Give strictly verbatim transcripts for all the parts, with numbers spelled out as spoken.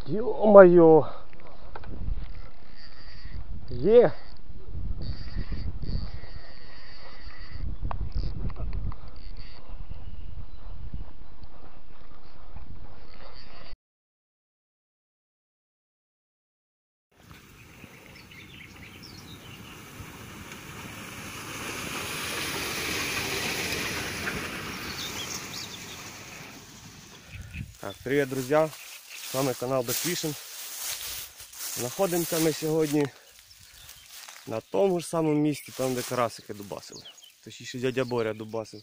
Ё-моё! Є! Так, привет, друзья! С вами канал Бэкфишинг. Знаходимося ми сьогодні на тому ж самому місці, там де карасики дубасили. Точніше дядя Боря дубасив.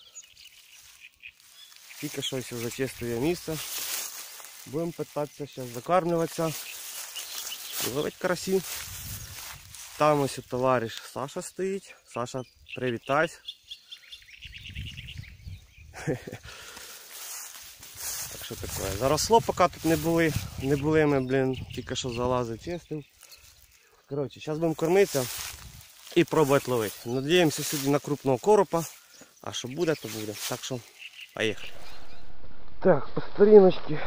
Тільки щось вже чистує місце. Будемо питатися зараз закармлюватися і ловити карасі. Там ось товариш Саша стоїть. Саша, привітайся. Так що таке. Заросло, поки тут не були, не були ми, блін, тільки що залазив, чистив. Коротше, зараз будемо кормитися і пробувати ловити. Надіємося сьогодні на крупного коропа, а що буде, то буде. Так що, поїхали. Так, по старіночці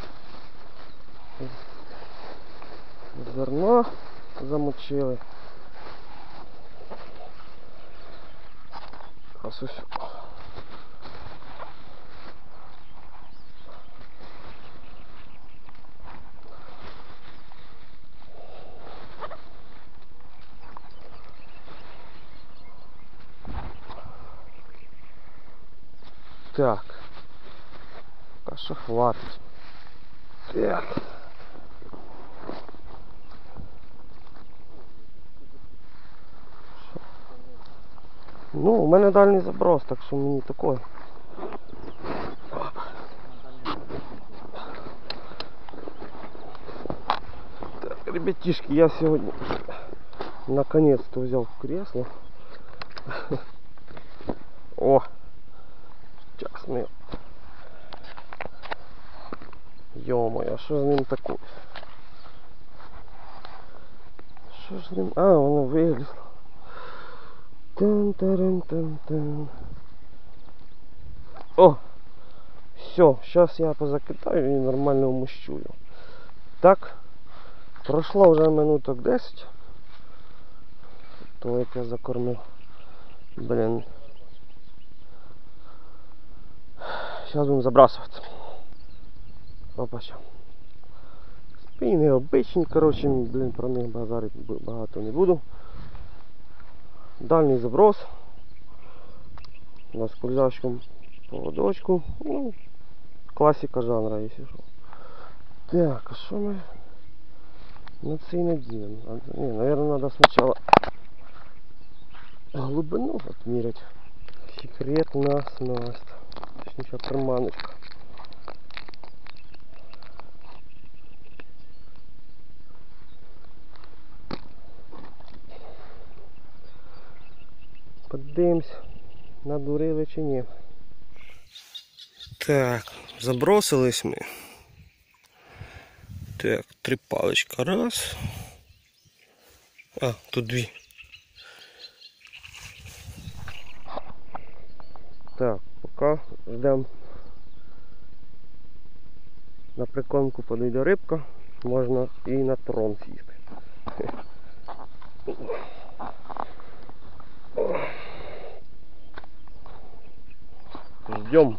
зерно замочили. Ось ось. Так, поки що хватить. Так. Ну, у мене дальній заброс, так що мені такой. Так, ребятишки, я сегодня наконец-то взял кресло. О! Сейчас мы... Ё-моё, а что с ним такое? Что с ним? А, оно вылезло. Тан-таран-тан-тан. О! Все, сейчас я позакидаю и нормально умощу его. Так, прошло уже минуток десять. То, як я закормив. Блин. Сейчас будем забрасываться. Опача. Спини обичні, короче, блин, про них базарити багато не буду. Дальний заброс. На скользящому поводочку. Ну, классика жанра, если что. Так, а что мы на цей наденем? Не, наверное, надо сначала глубину отмерить. Секретная снасть. Точнее, приманочка. Подивимось, надурили чи ні. Так, забросились ми. Так, три паличка. Раз. А, тут дві. Так, поки ждемо. На прикормку подойде рибка, можна і на трон сісти. Ждем.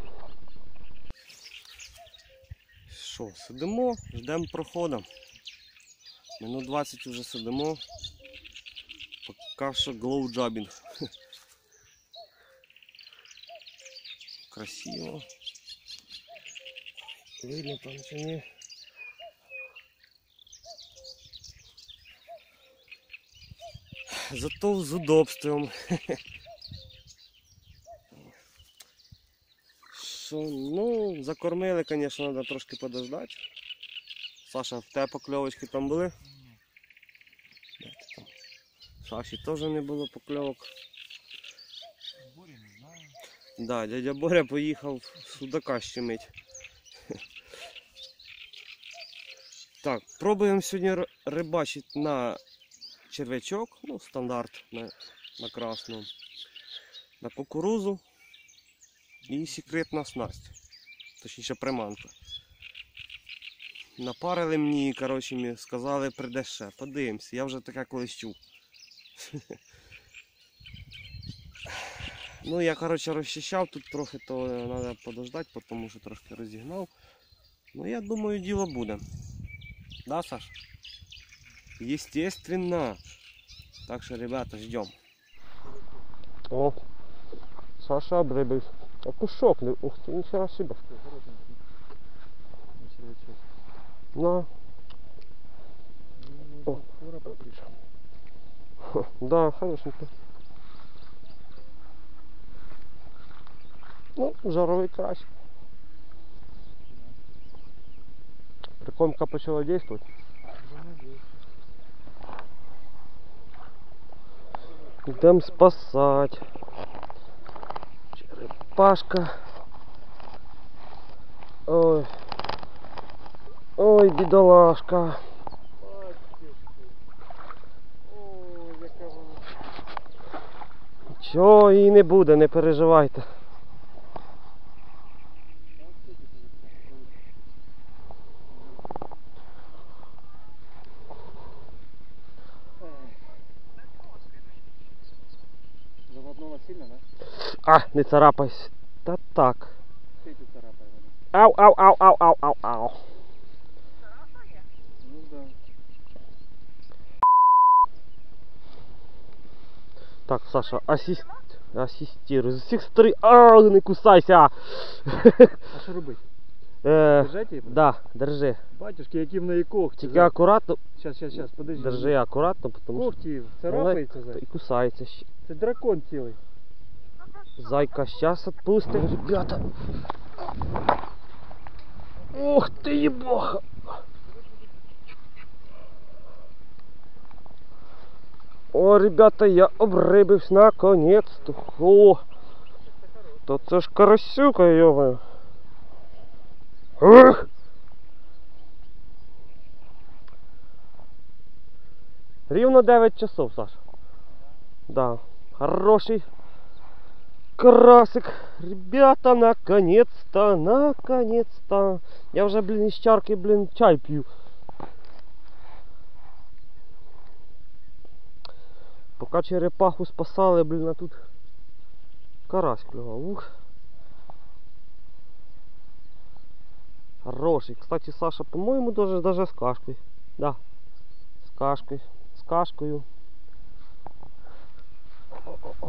Що, сидимо, ждемо проходу. Минут двадцять вже сидимо. Поки що глоуджабінг. Красиво. Видно там чи ні? Зато з удобством. Що, ну, закормили, звісно, треба трошки подождати. Саша, в тебе покльовочки там були? Де ти там? Саші теж не було покльовок. Боря не знаю. Да, дядя Боря поїхав судака щемить. Так, пробуємо сьогодні рибачити на червячок, ну стандарт на, на красному, на кукурузу і секретна снасть, точніше приманка. напарили мені, коротше, мені сказали, прийдеш ще, подивимося, я вже таке колись чув. Ну, я, коротше, розчищав тут трохи, то треба подождати, тому що трошки розігнав. Ну, я думаю, діло буде. Да, Саш? Естественно. Так що, ребята, ждем. О, Саша обрибив. А кушок, ух ти, нічого себе. На. О. Да, хорошенько. Ну, жаровий краще. Прикормка почала действовать. Идем спасать. Черепашка. Ой. Ой, бідолашка. Нічого їй не буде, не переживайте. Заводнула сильно, да? А, не царапайся. Та так. Сети царапай воно. Ау, ау, ау, ау, ау, ау, ау. Ну да. Так, Саша, асист... асистируй. З усіх сторін. А, не кусайся. А що робити? Е, Держати її? да, держи. Батюшки, які в неї когті. Тільки акуратно. Сейчас, сейчас, сейчас, подожди. Держи акуратно, тому що Когті царапається за. і кусається ще. Це дракон цілий. Зайка, сейчас отпустим, ребята. Ух ты, ебаха. О, ребята, я обрибився наконец-то. О, то це ж карасюка, ё-моё. Ух! Рівно дев'ять часов, Саша. Да, хороший карасик. Ребята, наконец-то, наконец-то. Я вже, блін, із чарки, блін, чай п'ю. Поки черепаху спасали, блін, а тут карась клював. Ух. Хороший. Кстати, Саша, по-моєму, даже, даже з кашкою. Да. З кашкою. З кашкою. О-о-о.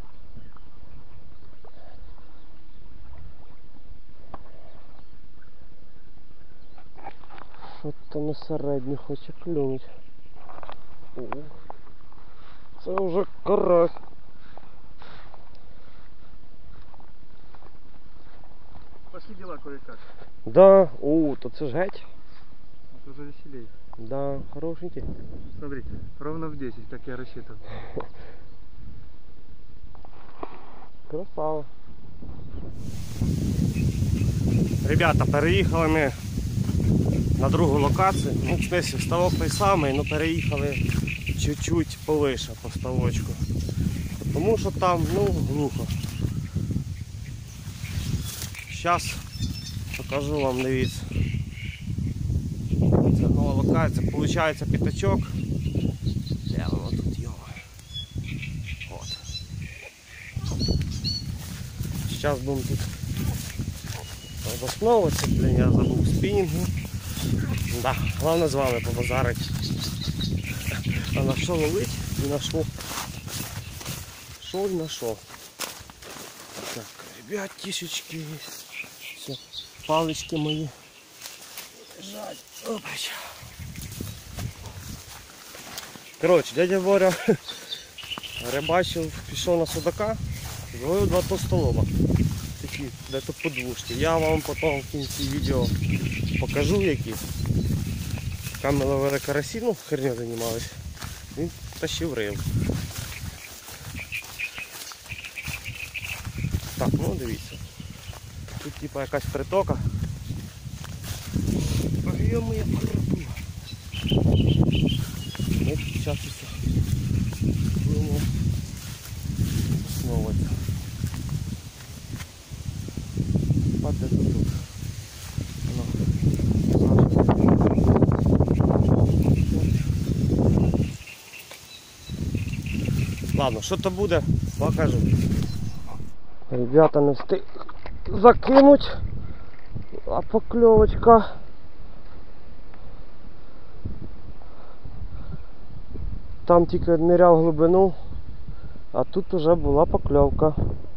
Що-то на середню хоче клюнуть. О, це вже карась. Пошли дела кое-как. Да, о, то це ж геть. Это уже веселей. Да, хорошенький. Смотри, ровно в десять, как я рассчитывал. Красава. Ребята, переїхали ми на другу локацію. Ну, в смысле, ставок той самий, але переїхали чуть-чуть повише по ставочку. Тому що там, ну, глухо. Зараз покажу вам, дивіться. Це нова локація, виходить п'ятачок. Де воно тут його? От. Зараз будемо тут обосновуватися, блін, я забув спінінги. Да, головне з вами побазарити. А на що ловить? І на що? Що і на що? Так, ребятишечки, все, палички мої лежать. Опача. Коротше, дядя Боря рибачив, пішов на судака, зловив два толстолоба. Такі, де-то подвушки. Я вам потім в кінці відео покажу які. Там ми ловили карасі, ну, херню займалися. Він тащив рибу. Так, ну дивіться. Тут типа якась притока. Ой, моя крапива. Ми зараз все будемо основуватися. Паде тут. Воно. Саша. Ладно, що то буде, покажу. Ребята не встиг закинуть. А покльовочка. Там тільки відміряв глибину, а тут уже була покльовка.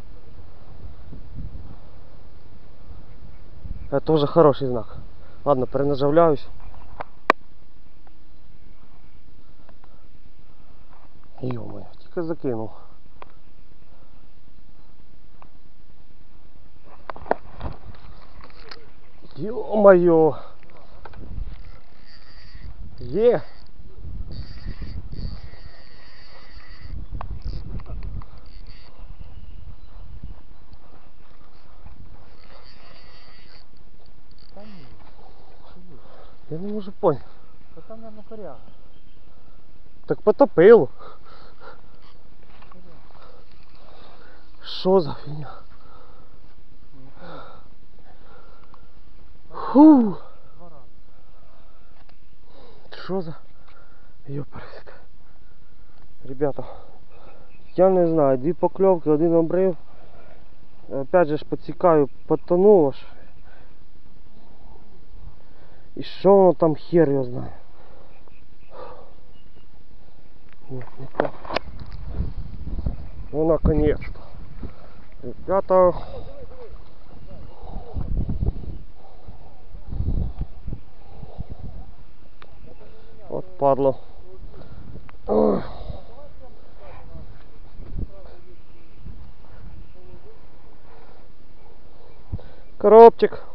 Це теж хороший знак. Ладно, перенажавляюсь. Йо-моє, тільки закинув. Йо-моє! Є! Я не можу поняти. Та там, мабуть, коряга. Так потопило. Що за фігня? Фу. Два рази. Що за... Йоперсик. Ребята, я не знаю, дві покльовки, один обрив. Опять же ж поцікаю, потонуло ж. І що воно там, хер його знає. Нет, не так. Ну, наконец-то. Ребята. Вот падло. Ой. Коробчик.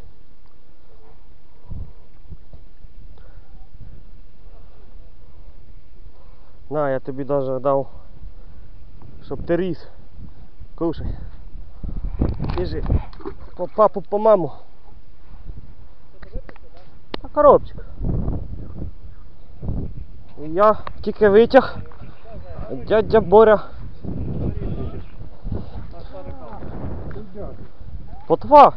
На, я тобі даже дав, щоб ти ріс. Кушай. Біжи. По папу, по маму. А коробчик. Я тільки витяг. Дядя Боря. Потва.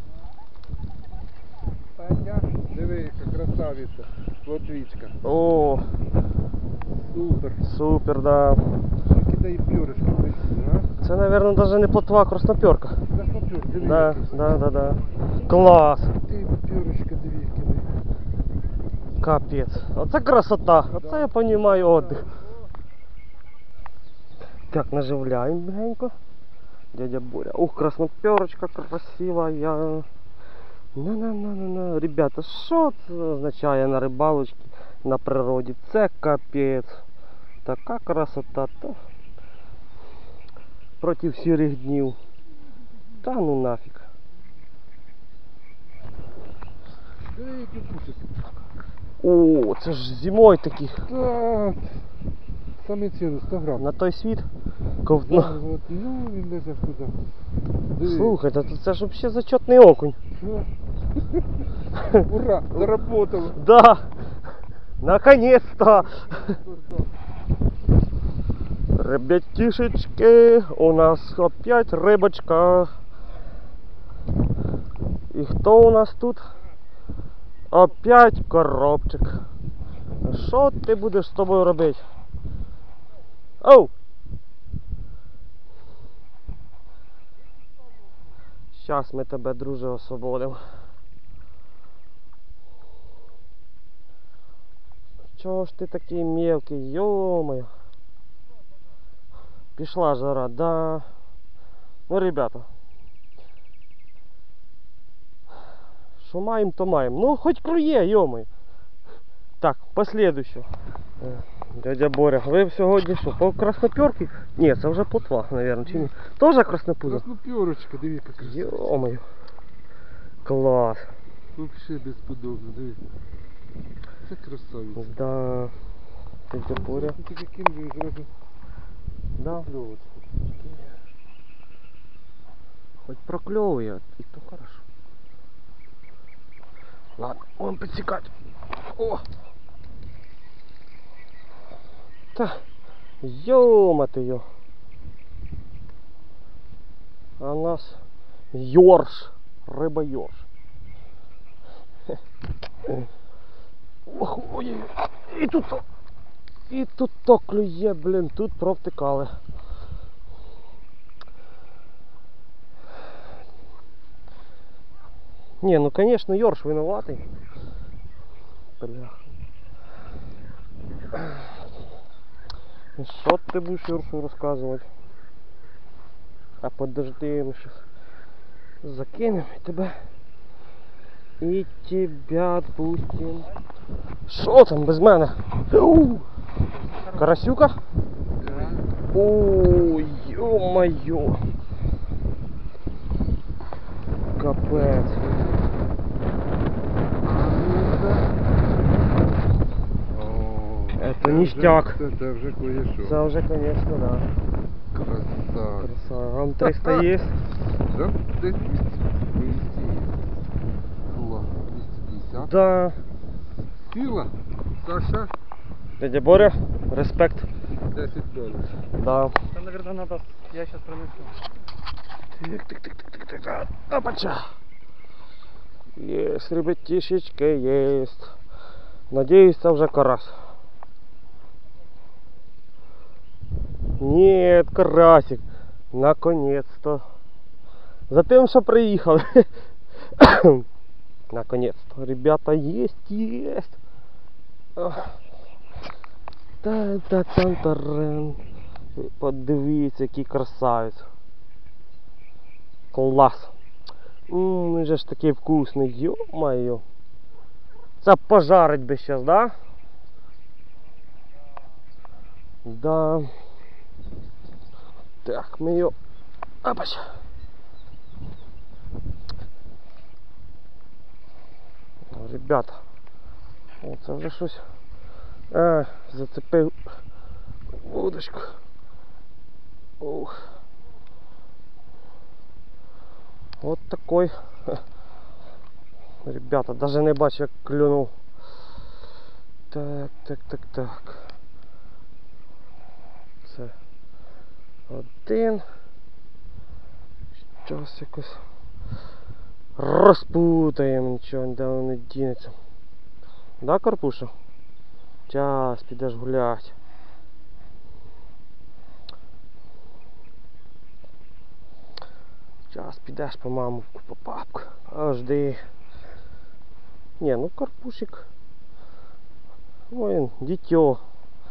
Диви, яка красавиця. Плотвичка. О, Супер. супер, да. Кидай пюрешки, а? Це, наверное, даже не плотва, а красноперка. Краснопюр, диви. Да, який. да, да, да. Клас. Ти пюрешка, диви, кидай. Капець. Оце красота. Оце я понімаю отдих. Так, наживляємо бігенько. Дядя Боря. Ух, красноперочка красивая. На-на-на-на-на. Ребята, що це означає на рибалочці, на природі? Це капець. Така красота. Та... Проти сірих днів. Та ну нафіг. Диви, який пушик. О, це ж зимою таких. Так. Саме ціле, сто грам. На той світ ковтно. Да, от, ну, він лезе туди. Диви. Слухайте, то це ж взагалі зачетний окунь. Що? Ура, заработало. Да, наконец-то. Ребятишечки, у нас опять рыбочка. И кто у нас тут? Опять коробчик. Що ти будеш з тобою робити? Оу! Щас ми тебе, друже, освободимо. Чого ж ти такий мелкий, йо-моє. Пішла жара, да. Ну, ребята. Що маємо, то маємо. Ну, хоч клює, йо-моє. Так, послідуюче. Дядя Боря, ви сьогодні що, по красноперці? Ні, це вже плотва, мабуть, чи ні? Тоже краснопуза? Краснопюрочка, диви, яка красива. Йо-моє. Клас. Вообще безподобно, диви. Це красавиця. Да. Дядя Боря. Ну, тільки кинь, він зразу Да. кльовочку. Хоть проклевывает, и то хорошо. Ладно, вон подсекать. О! Та, ё-мо-ты-ё. А у нас ёрш, рыба ёрш. Ох, ой, и тут, и тут то клює, блин, тут провтикали. Не, ну конечно, Йорш виноватий. Бля. Ну, що ти будеш Йоршу розказувати? А подожди, ми щас закинемо і тебе. І тебе відпустим. Що там без мене? У! Карасюка? Ой, ё-моё. Капець. Это ништяк. Це, це вже кое-що. Це вже, конечно, да. Красавець. Красава. Вам триста є? Да? Десь двісті є. Була двісті п'ятдесят. Да. Сіла. Саша, Дядя Боря, респект. десять доларів. Да. Там, наверное, надо... Я сейчас пронесу. Тик, тик, тик, тик, тик, тик. Опача. Есть, ребятишечка, есть. Надеюсь, это уже карась. Нет, карасик. Наконец-то. За тем, что приехал. Наконец-то. Ребята, есть, есть. Та-та-та-та-рен. Подивіться, який красавець. Клас. Ммм, він же ж такий вкусний, ё-моё. Це пожарить би сейчас, да? Да. Так, ми його... Опач. О, ребята. О, це вже щось. А, зацепив вудочку. Ух. Вот такой. Ребята, даже не бачу, як клюнув. Так, так, так, так. Це один. Щось якось розпутаємо, нічого ніде не дінеться. Да, Карпуша? Час, підеш гулять. Час підеш по маму, по папку. А жди. Не, ну Карпушик. Ой, він дитё.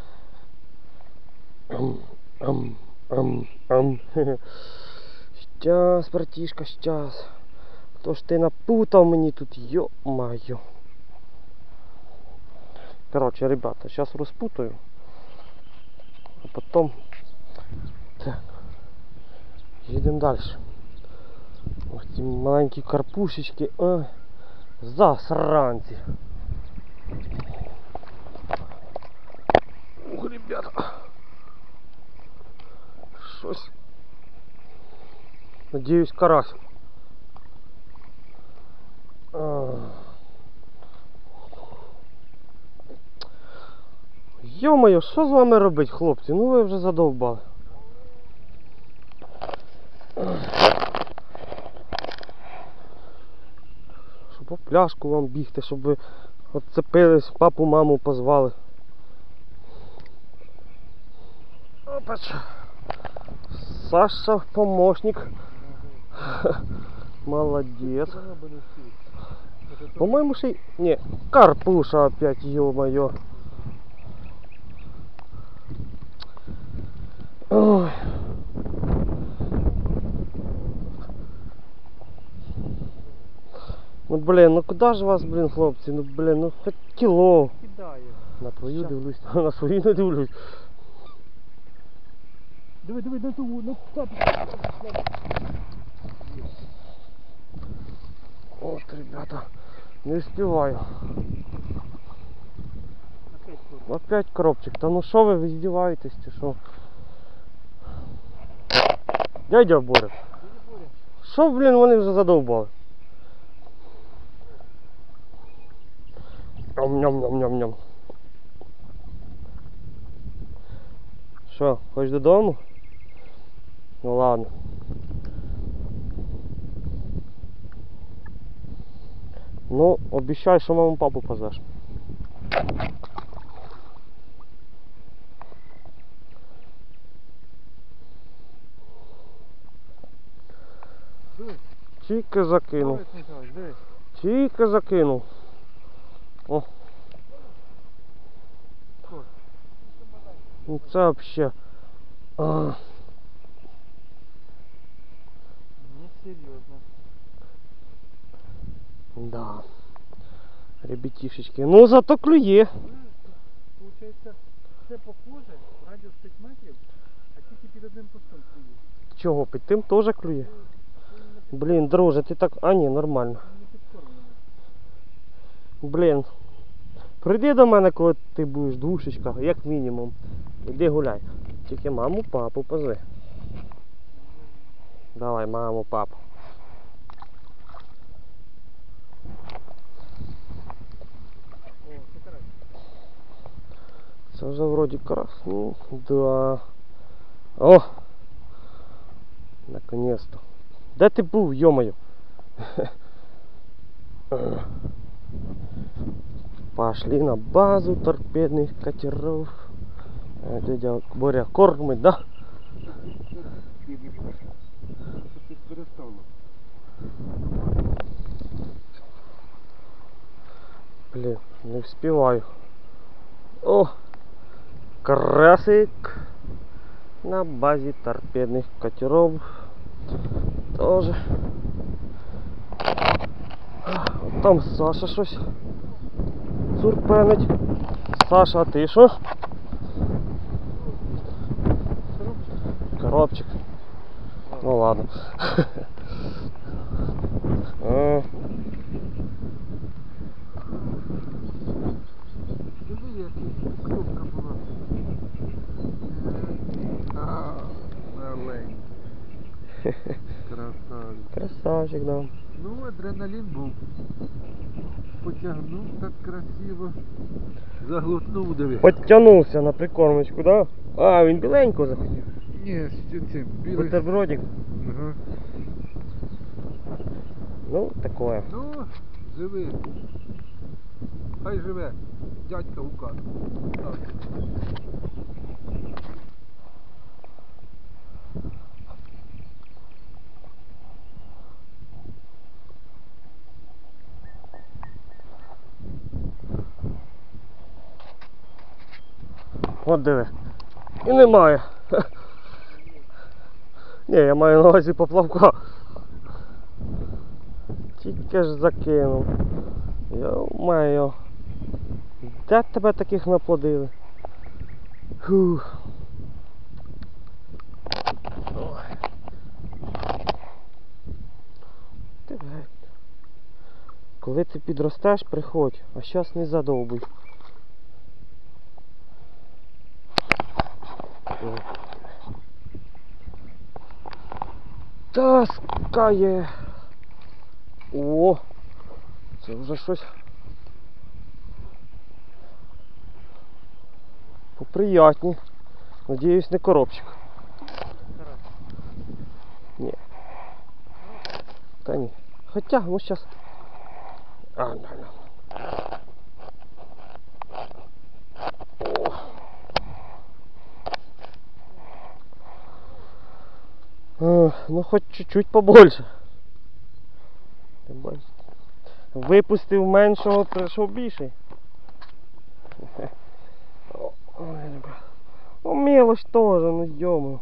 Ам, ам, ам, ам. Щас, братишка, щас. То ж ти напутав мені тут, ё-моё. Короче, ребята, сейчас распутаю, а потом так, едем дальше. Ось ці маленькі карпушечки, а, засранці. Ух, ребята, щось. Надіюсь, карась. А. Йо-моє, що з вами робить, хлопці? Ну ви вже задовбали. Щоб по пляшку вам бігти, щоб ви отцепились, папу, маму позвали. Опач. Саша, помощник. Молодец. По-моему, ще й... Не, Карпуша опять, ё-моё. Ой. Ну блин, ну куда же вас, блин, хлопці? Ну блин, ну хоть кіло. Кидаю. На твою дивлюсь, на свою не дивлюсь. Диви, диви, на ту, на ту. Вот, ребята, не успеваю. Опять тут. Опять коробчик. Та ну що ви, ви здіваєтесь чи що? Дядя Боря. Що, блін, вони вже задовбали? Ням-ням-ням-ням-ням. Що, хочеш додому? Ну ладно. Ну, обіцяй, що маму папу позвеш. Дивись. Тільки закинув. Дивись, Михайлович, дивись. Тільки закинув. О. Ну це взагалі. А, Не серйозно. да. Ребятішечки. Ну зато клює. Получається, все похоже, радіус п'ять метрів, а тільки під одним кустом стоїть. Чого, під тим теж клює? Блін, друже, ти так... А ні, нормально. Не підкормлений. Блін. Прийди до мене, коли ти будеш душечка, як мінімум. Іди гуляй. Тільки маму, папу позви. Давай, маму, папу. О, це карась. Це вже вроді карась. Ну, да. О! Наконец-то. Де ти був, йомаю? Пошли на базу торпедных катеров. Э, Дядя Боря кормит, да? Блин, не успеваю. О! Красик на базе торпедных катеров. Тоже. От там Саша щось цурпенить. Саша, а ти що? Коробчик. Ну ладно. А, Диви, яка клювка була. А, маленький. Красавець. Красавчик, да. Ну, адреналін був. Потягнув так красиво. Заглотнув, диви. Подтягнувся на прикормочку, да? А, він біленько захотів. Ні, що це, білий. Бутербродик. Ага. Ну, такое. Ну, живи. Хай живе. Дядька Гукан. Так. От диви. І немає. Ні, я маю на увазі поплавка. Тільки ж закинув. Йо-моє. Де тебе таких наплодили? Фух. Ой. Ти геть. Коли ти підростеш, приходь, а щас не задовбуй. Таскає. О, це вже щось поприятні. Надіюсь, не коробчик. Ні. Та ні. Хоча, ну щас. А, ну, ну. О. А, ну хоч чуть-чуть побольше. Ти бачиш? Випустив меншого, прийшов більший. Ой, ребят. Ну мелочь тоже, ну ё-моё.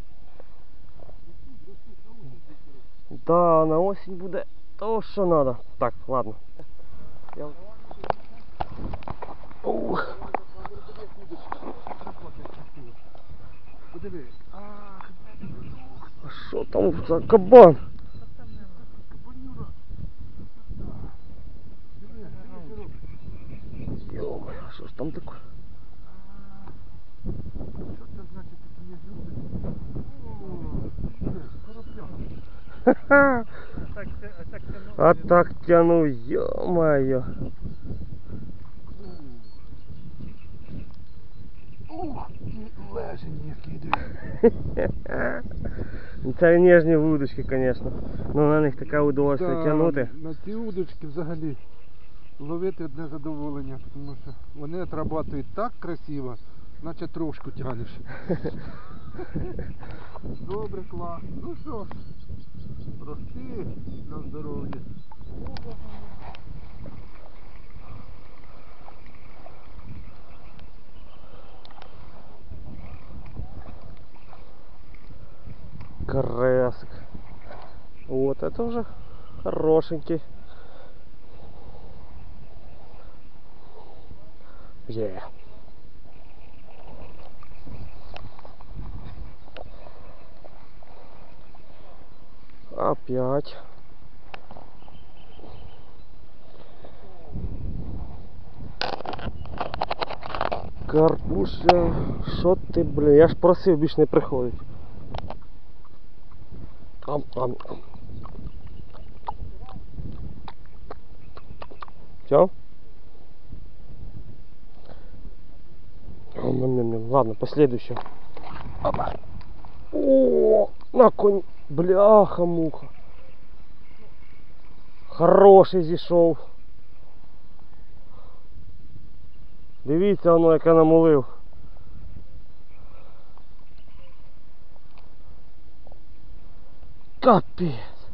Да, на осень буде то, що надо. Так, ладно. Я... Ух. Подиви. А що там за кабан? Ё-моё, а що ж там таке? Що це значить, це не люди? О, коробля. Ха-ха. Так, це- а так тягнув. А так тянув, ё-моё. Ух ти, лежень який. Це ніжні вудочки, звісно. Ну на них таке удовольствие тягнути. На ці удочки взагалі ловити одне задоволення, тому що вони отрабатують так красиво, наче трошку тягнеш. Добре, клас. Ну що ж, рости на здоров'я. Карасик. Вот это уже хорошенький. Yeah. Опять. Карпуша, що ти, блін, я ж просив більш не приходить. Ам, ам, ам. Все? Ладно, последующее. Опа. О, на конь. Бляха-муха. Хороший зійшов. Дивіться воно, як я намолив. Капець.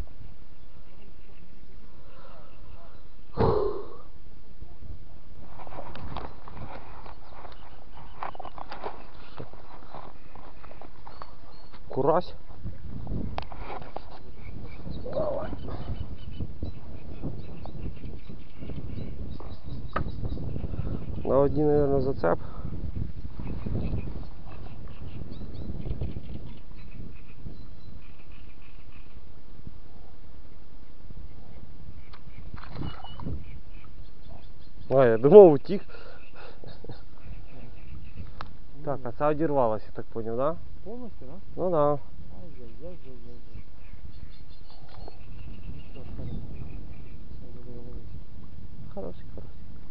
Курась. Давай. На одні, наверное, зацеп. А, я думав, утік. Так, а це одірвалося, я так поняв, да? Полностью, да? Ну да. Ай-яй-яй-яй-яй. Ну что, Хороший, хороший.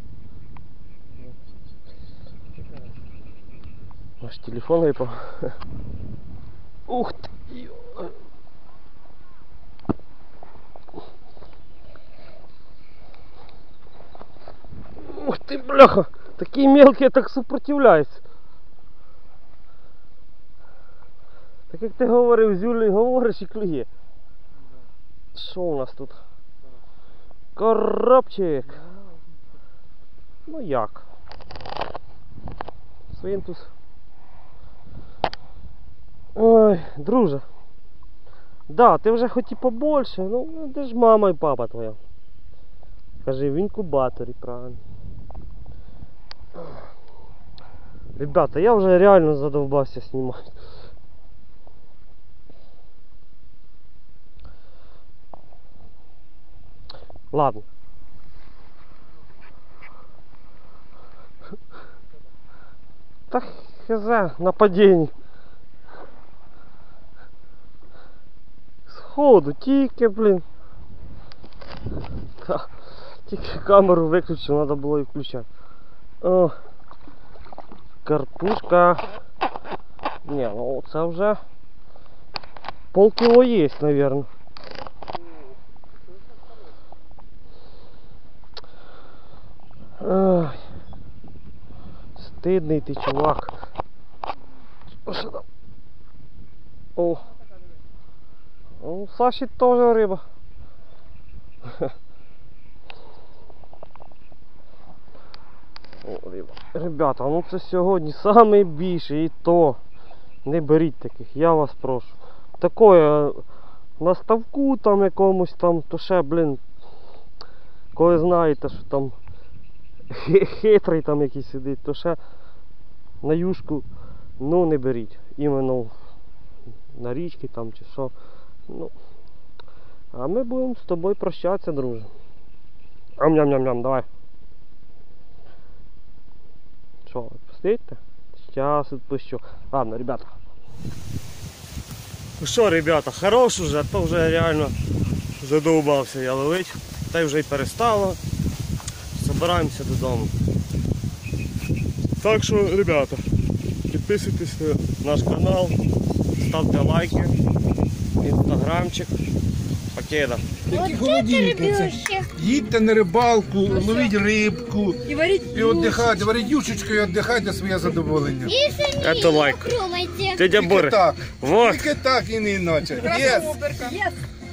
Аж телефон випав. Ух ти! Йо. Ух ты, бляха! Такие мелкие так сопротивляються. Так як ти говорив, з Юлею говориш і клює. Що у нас тут? Коробчик. Ну як? Свинтус. Ой, друже. Да, ти вже хоч і побольше, ну де ж мама і папа твоя? Кажи, в інкубаторі, правильно. Ребята, я вже реально задовбався знімати. Ладно. Так, хз, нападіння. Сходу, тільки, блін. Та, тільки камеру виключив, треба було і включати. О, карпушка. Не, ну це вже полкіло є, наверное. Ой. Стидний ти, чувак. Що там? О. У Саші теж риба. О, риба. Ребята, ну це сьогодні найбільший, і то не беріть таких, я вас прошу. Такое на ставку там якомусь там, то ще, блін, коли знаєте, що там хитрий там якийсь сидить, то ще на юшку, ну не беріть. Іменно на річки там чи що. Ну, а ми будемо з тобою прощатися, друже. Ам-ням-ням-ням, давай. Що, відпустите? Зараз відпущу. Ладно, ребята. Ну що, ребята, хорош уже, а то вже реально задовбався я ловить. Та й вже й перестало. Собираємося додому. Так що, ребята, підписуйтесь на наш канал, ставте лайки, інстаграмчик. Покеда. Які холодильники це? Їдьте на рибалку, ловіть рибку И варить і віддихайте, варіть юшечку і віддихайте своє задоволення. Это лайк. Дядя Тільки Боря. так, Вот. тільки так і не іначе. Yes. Yes.